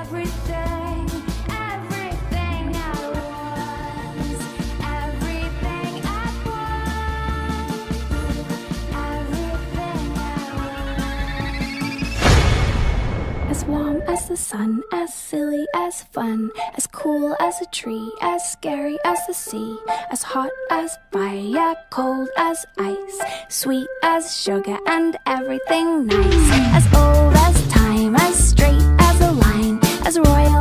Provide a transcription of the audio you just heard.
everything, everything at once, everything at once, everything at once. As warm as the sun, as silly as fun, as cool as a tree, as scary as the sea, as hot as fire, cold as ice, sweet as sugar and everything nice, as old as time, as straight as a line, as royal